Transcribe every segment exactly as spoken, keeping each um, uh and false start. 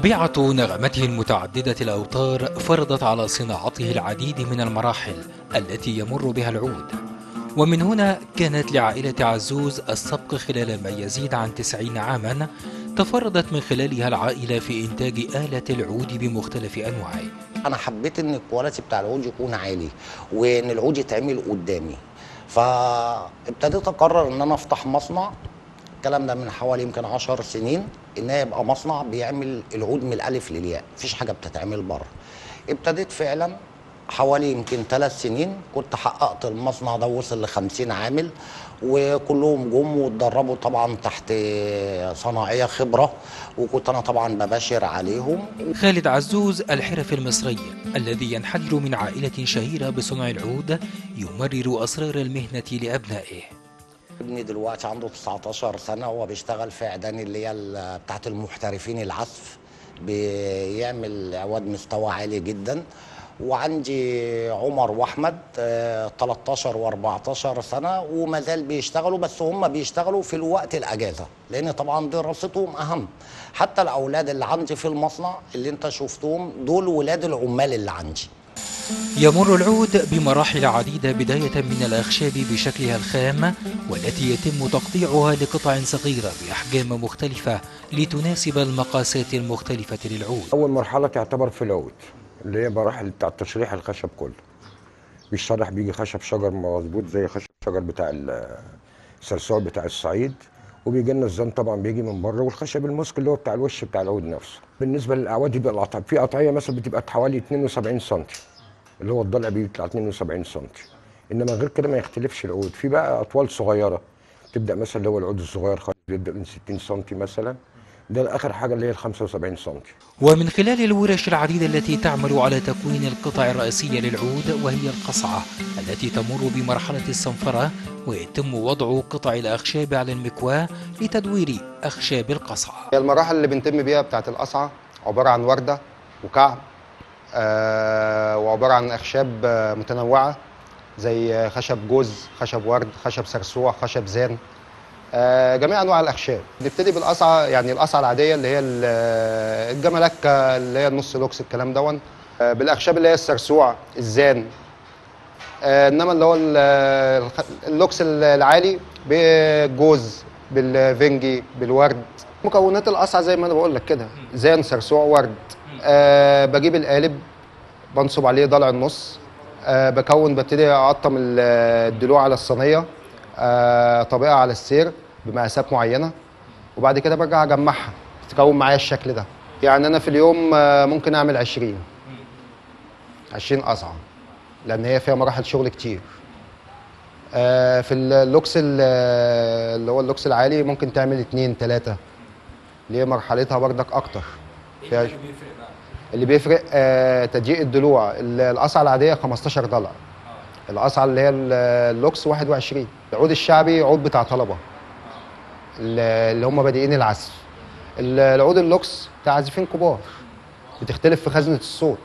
طبيعة نغمته المتعددة الأوتار فرضت على صناعته العديد من المراحل التي يمر بها العود، ومن هنا كانت لعائلة عزوز السبق خلال ما يزيد عن تسعين عاما تفردت من خلالها العائلة في إنتاج آلة العود بمختلف أنواعه. أنا حبيت إن الكواليتي بتاع العود يكون عالي وإن العود يتعمل قدامي، فابتديت أقرر إن أنا أفتح مصنع. الكلام ده من حوالي يمكن عشر سنين، إن يبقى مصنع بيعمل العود من الألف للياء، مفيش حاجة بتتعمل بره. ابتديت فعلا حوالي يمكن ثلاث سنين، كنت حققت المصنع ده وصل لخمسين عامل، وكلهم جم واتدربوا طبعا تحت صناعيه خبره، وكنت انا طبعا بباشر عليهم. خالد عزوز الحرفي المصري الذي ينحدر من عائله شهيره بصنع العود يمرر اسرار المهنه لابنائه. ابني دلوقتي عنده تسعتاشر سنه، وهو بيشتغل في عيدان اللي هي بتاعت المحترفين العزف، بيعمل عواد مستوى عالي جدا. وعندي عمر واحمد تلتاشر واربعتاشر سنه وما زال بيشتغلوا، بس هم بيشتغلوا في الوقت الاجازه، لان طبعا دراستهم اهم. حتى الاولاد اللي عندي في المصنع اللي انت شفتهم دول ولاد العمال اللي عندي. يمر العود بمراحل عديدة، بداية من الأخشاب بشكلها الخام والتي يتم تقطيعها لقطع صغيرة بأحجام مختلفة لتناسب المقاسات المختلفة للعود. أول مرحلة تعتبر في العود اللي هي مراحل بتاع تشريح الخشب كله. بيشرح، بيجي خشب شجر مظبوط زي خشب شجر بتاع السرسوع بتاع الصعيد، وبيجي لنا الزن طبعا بيجي من بره، والخشب المسك اللي هو بتاع الوش بتاع العود نفسه. بالنسبة للأعواد يبقى القطع في قطعية مثلا بتبقى حوالي اتنين وسبعين سم، اللي هو الضلع بيطلع اتنين وسبعين سم، انما غير كده ما يختلفش العود. في بقى اطوال صغيره تبدا مثلا اللي هو العود الصغير خالص بيبدا من ستين سم مثلا، ده اخر حاجه اللي هي ال خمسة وسبعين سم. ومن خلال الورش العديده التي تعمل على تكوين القطع الرئيسيه للعود، وهي القصعه التي تمر بمرحله الصنفره، ويتم وضع قطع الاخشاب على المكواه لتدوير اخشاب القصعه. المراحل اللي بنتم بيها بتاعت القصعه عباره عن ورده وكعب، آه وعباره عن اخشاب آه متنوعه زي خشب جوز، خشب ورد، خشب سرسوع، خشب زان، آه جميع انواع الاخشاب. نبتدي بالقصعه، يعني القصعه العاديه اللي هي الجملكه اللي هي النص لوكس الكلام دون، آه بالاخشاب اللي هي السرسوع، الزان، آه انما اللي هو اللوكس العالي بالجوز، بالفنجي، بالورد. مكونات القصعه زي ما انا بقول لك كده، زان، سرسوع، ورد. أه بجيب القالب بنصب عليه ضلع النص، أه بكون ببتدي اقطم الضلوع على الصينيه، أه طبقها على السير بمقاسات معينه، وبعد كده برجع اجمعها تكون معايا الشكل ده. يعني انا في اليوم أه ممكن اعمل عشرين عشرين قصعه، لان هي فيها مراحل شغل كتير. أه في اللوكس اللي هو اللوكس العالي ممكن تعمل اتنين تلاته، اللي هي مرحلتها بردك اكتر. فيها اللي بيفرق آه تضييق الضلوع. القصعه العاديه خمستاشر ضلع، القصعه اللي هي اللوكس واحد وعشرين. العود الشعبي عود بتاع طلبه اللي هم بادئين العزف. العود اللوكس بتاع عازفين كبار، بتختلف في خزنه الصوت،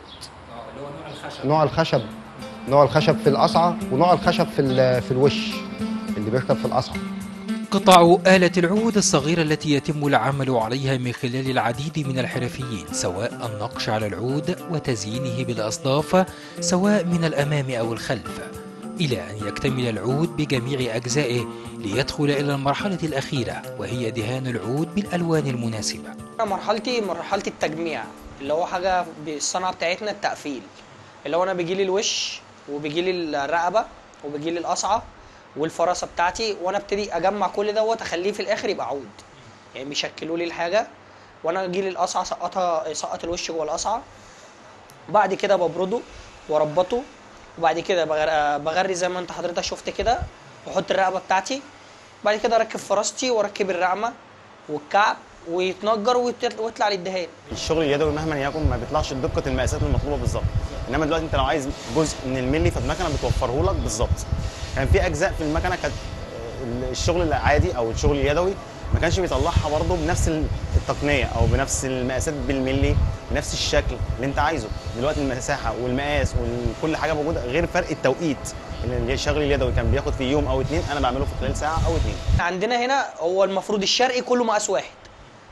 نوع الخشب نوع الخشب في القصعه، ونوع الخشب في في الوش اللي بيركب في القصعه. قطع آلة العود الصغيرة التي يتم العمل عليها من خلال العديد من الحرفيين، سواء النقش على العود وتزيينه بالأصداف سواء من الأمام أو الخلف، إلى أن يكتمل العود بجميع أجزائه ليدخل إلى المرحلة الأخيرة، وهي دهان العود بالألوان المناسبة. مرحلتي مرحلة التجميع، اللي هو حاجة بالصنعة بتاعتنا التقفيل، اللي هو أنا بيجيلي الوش وبيجيلي الرقبة وبيجيلي القصعة والفراسه بتاعتي، وانا ابتدي اجمع كل دوت اخليه في الاخر يبقى عود. يعني بيشكلوا لي الحاجه وانا اجي لي القصعه سقطها سقط الوش جوه القصعه، بعد كده ببرده واربطه، وبعد كده بغري زي ما انت حضرتك شفت كده، واحط الرقبه بتاعتي، بعد كده اركب فراستي واركب الرقمه والكعب ويتنجر ويطلع للدهان. الشغل اليدوي مهما يكن ما بيطلعش بدقه المقاسات المطلوبه بالظبط، انما دلوقتي انت لو عايز جزء من الملي فالمكنه بتوفره لك بالظبط. كان يعني في اجزاء في المكنه كانت الشغل العادي او الشغل اليدوي ما كانش بيطلعها برضه بنفس التقنيه او بنفس المقاسات بالملي، بنفس الشكل اللي انت عايزه. دلوقتي المساحه والمقاس وكل حاجه موجوده، غير فرق التوقيت اللي الشغل اليدوي كان بياخد فيه يوم او اتنين، انا بعمله في خلال ساعه او اتنين. عندنا هنا هو المفروض الشرقي كله مقاس واحد،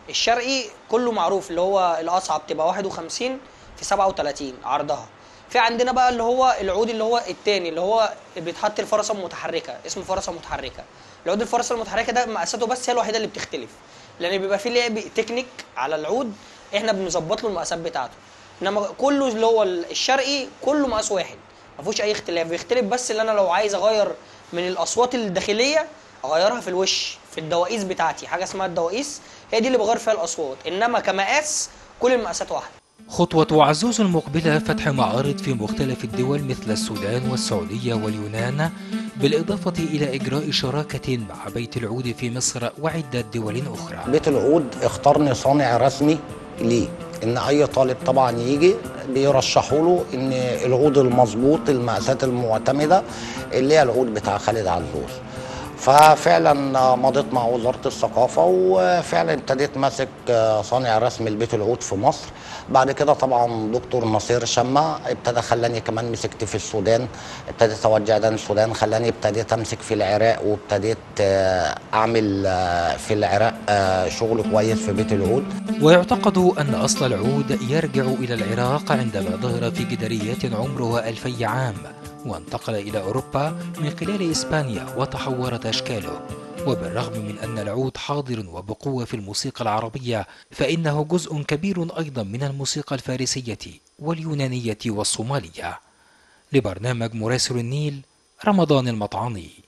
الشرقي كله معروف، اللي هو القصعه بتبقى واحد وخمسين في سبعة وتلاتين عرضها. في عندنا بقى اللي هو العود اللي هو التاني، اللي هو بيتحط الفرسه المتحركه، اسمه فرسه متحركه. العود الفرسه المتحركه ده مقاساته بس هي الوحيده اللي بتختلف، لان بيبقى فيه لعب تكنيك على العود، احنا بنظبط له المقاسات بتاعته. انما كله اللي هو الشرقي كله مقاس واحد، ما فيهوش اي اختلاف. بيختلف بس اللي انا لو عايز اغير من الاصوات الداخليه اغيرها في الوش، في الدوائيس بتاعتي، حاجه اسمها الدوائيس هي دي اللي بغير فيها الاصوات، انما كمقاس كل المقاسات واحده. خطوة عزوز المقبلة فتح معارض في مختلف الدول مثل السودان والسعودية واليونان، بالإضافة إلى إجراء شراكة مع بيت العود في مصر وعدة دول أخرى. بيت العود اختارني صانع رسمي ليه، ان اي طالب طبعا يجي بيرشحوا له ان العود المظبوط المقاسات المعتمده اللي هي العود بتاع خالد عزوز. ففعلا مضيت مع وزاره الثقافه وفعلا ابتديت ماسك صانع رسم البيت العود في مصر. بعد كده طبعا دكتور نصير شمة ابتدى خلاني كمان مسكت في السودان، ابتديت اوجه ده السودان، خلاني ابتديت امسك في العراق وابتديت اعمل في العراق شغل كويس في بيت العود. ويعتقد ان اصل العود يرجع الى العراق عندما ظهر في جداريات عمرها ألفي عام، وانتقل إلى أوروبا من خلال إسبانيا وتحورت أشكاله. وبالرغم من أن العود حاضر وبقوة في الموسيقى العربية، فإنه جزء كبير أيضا من الموسيقى الفارسية واليونانية والصومالية. لبرنامج مراسل النيل، رمضان المطعني.